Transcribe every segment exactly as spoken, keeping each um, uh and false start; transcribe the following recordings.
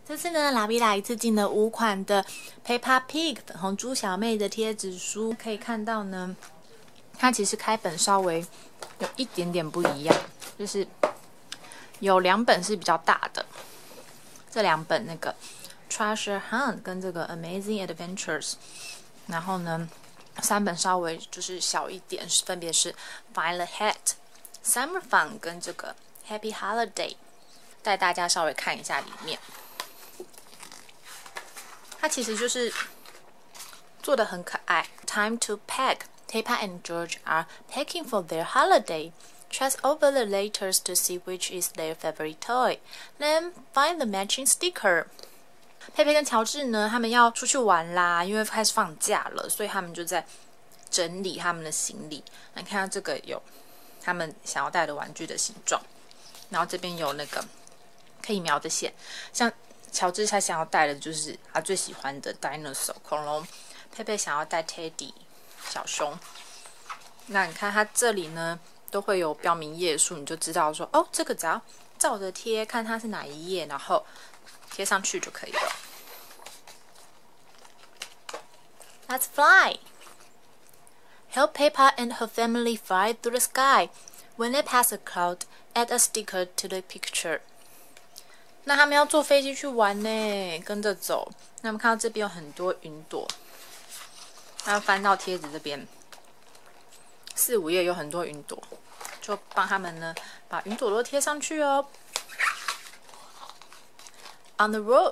这次呢，拉比拉一次进了五款的 Peppa Pig 粉红猪小妹的贴纸书，可以看到呢，它其实开本稍微有一点点不一样，就是有两本是比较大的，这两本那个 Treasure Hunt 跟这个 Amazing Adventures， 然后呢，三本稍微就是小一点，分别是 Find the Hat、Summer Fun 跟这个 Happy Holiday， 带大家稍微看一下里面。它其实就是做的很可爱。Time to pack. Peppa and George are packing for their holiday. Trace over the letters to see which is their favorite toy. Then find the matching sticker. 佩佩跟乔治呢，他们要出去玩啦，因为开始放假了，所以他们就在整理他们的行李。你看到这个有他们想要带的玩具的形状，然后这边有那个可以描的线，像。乔治他想要带的就是他最喜欢的 dinosaur 恐龙，佩佩想要带 Teddy 小熊。那你看它这里呢都会有标明页数，你就知道说哦，这个只要照着贴，看它是哪一页，然后贴上去就可以了。Let's fly. Help Peppa and her family fly through the sky. When they pass a cloud, add a sticker to the picture.那他们要坐飞机去玩呢，跟着走。那我们看到这边有很多云朵，然后翻到贴纸这边，四五页有很多云朵，就帮他们呢把云朵都贴上去哦。On the road,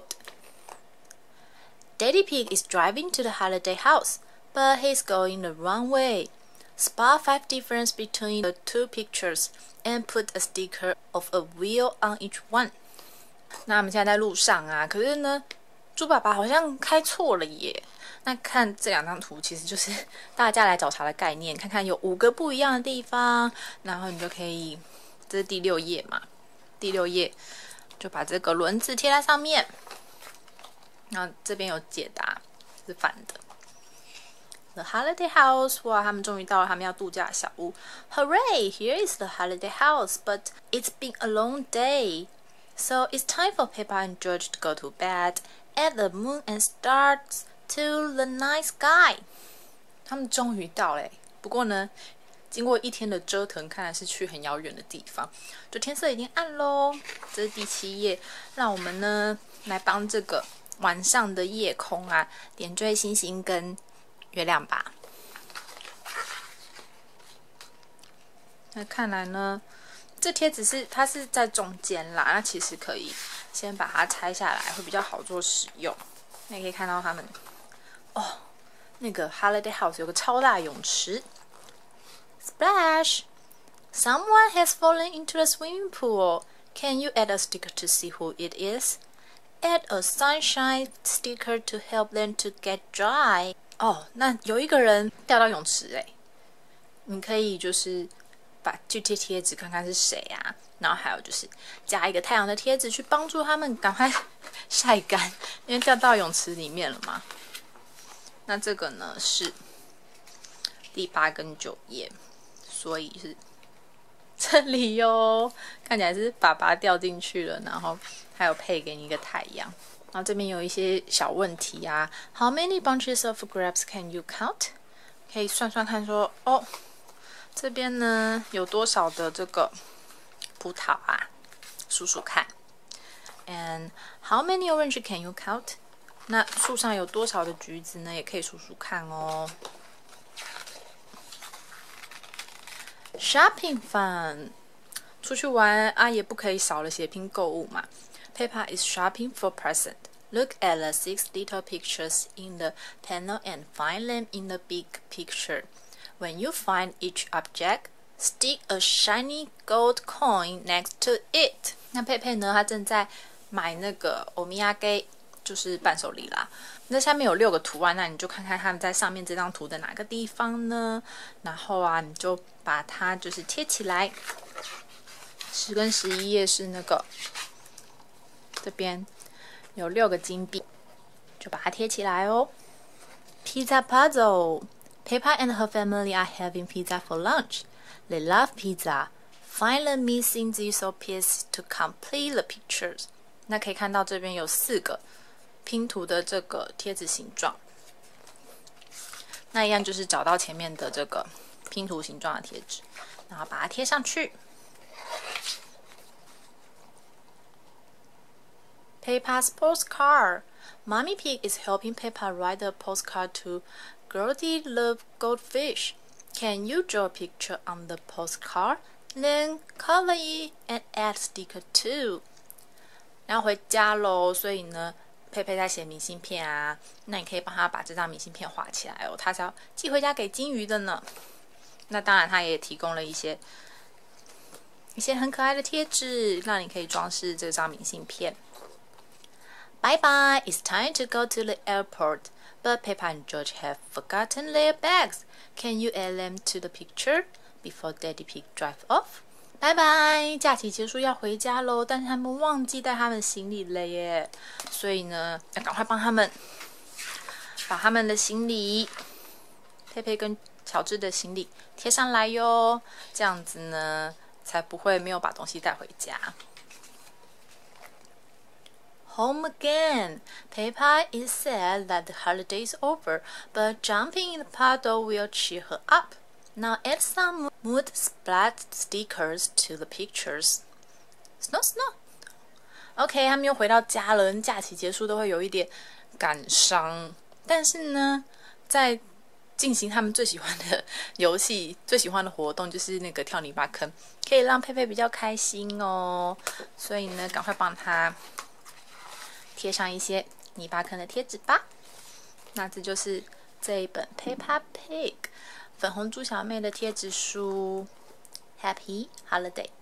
Daddy Pig is driving to the holiday house, but he's going the wrong way. Spot five difference between the two pictures and put a sticker of a wheel on each one.那我们现在在路上啊，可是呢，猪爸爸好像开错了耶。那看这两张图，其实就是大家来找茬的概念，看看有五个不一样的地方，然后你就可以，这是第六页嘛，第六页就把这个轮子贴在上面，然后这边有解答，是反的。The holiday house， 哇，他们终于到了他们要度假的小屋。Hooray! Here is the holiday house, but it's been a long day.So it's time for Peppa and George to go to bed. Add the moon and stars to the night sky. 他们终于到了，不过呢，经过一天的折腾，看来是去很遥远的地方。就天色已经暗喽。这是第七页，让我们呢来帮这个晚上的夜空啊点缀星星跟月亮吧。那看来呢？这贴纸是它是在中间啦，那其实可以先把它拆下来，会比较好做使用。那你可以看到他们哦，那个 Holiday House 有个超大泳池 ，Splash! Someone has fallen into the swimming pool. Can you add a sticker to see who it is? Add a sunshine sticker to help them to get dry. 哦，那有一个人掉到泳池哎，你可以就是。把去贴贴纸看看是谁啊，然后还有就是加一个太阳的贴纸去帮助他们赶快晒干，因为掉到泳池里面了嘛。那这个呢是第八跟九页，所以是这里哟，看起来是爸爸掉进去了，然后还有配给你一个太阳。然后这边有一些小问题啊 ，How many bunches of grapes can you count？ 可以算算看说哦。这边呢有多少的这个葡萄啊？数数看。And how many oranges can you count？ 那树上有多少的橘子呢？也可以数数看哦。Shopping fun， 出去玩啊也不可以少了血拼购物嘛。Peppa is shopping for present. Look at the six little pictures in the panel and find them in the big picture.When you find each object, stick a shiny gold coin next to it. 那佩佩呢？她正在买那个欧米亚给，就是伴手礼啦。那下面有六个图案，那你就看看他们在上面这张图的哪个地方呢？然后啊，你就把它就是贴起来。十跟十一页是那个，这边有六个金币，就把它贴起来哦。Pizza puzzle.Peppa and her family are having pizza for lunch. They love pizza. Find the missing jigsaw piece to complete the pictures. 那可以看到这边有四个拼图的这个贴纸形状。那一样就是找到前面的这个拼图形状的贴纸，然后把它贴上去。Peppa's postcard. Mommy Pig is helping Peppa write a postcard to Gertie Love Goldfish. Can you draw a picture on the postcard? Then color it and add sticker too. 然后回家喽，所以呢，佩佩在写明信片啊，那你可以帮他把这张明信片画起来哦，他是要寄回家给金鱼的呢。那当然，他也提供了一些一些很可爱的贴纸，让你可以装饰这张明信片。Bye bye, it's time to go to the airport. But Peppa and George have forgotten their bags. Can you add them to the picture before Daddy Pig drive off? 拜拜，假期结束要回家喽，但是他们忘记带他们行李了耶，所以呢，要赶快帮他们把他们的行李，佩佩跟乔治的行李贴上来哟，这样子呢，才不会没有把东西带回家。Home again. Peppa is sad that the holiday is over, but jumping in the puddle will cheer her up. Now add some mood splat stickers to the pictures. Snow, snow. OK， 他们又回到家了。假期结束都会有一点感伤，但是呢，在进行他们最喜欢的游戏、最喜欢的活动，就是那个跳泥巴坑，可以让佩佩比较开心哦。所以呢，赶快帮他贴上一些泥巴坑的贴纸吧。那这就是这一本 Peppa Pig 粉红猪小妹的贴纸书。Happy Holiday！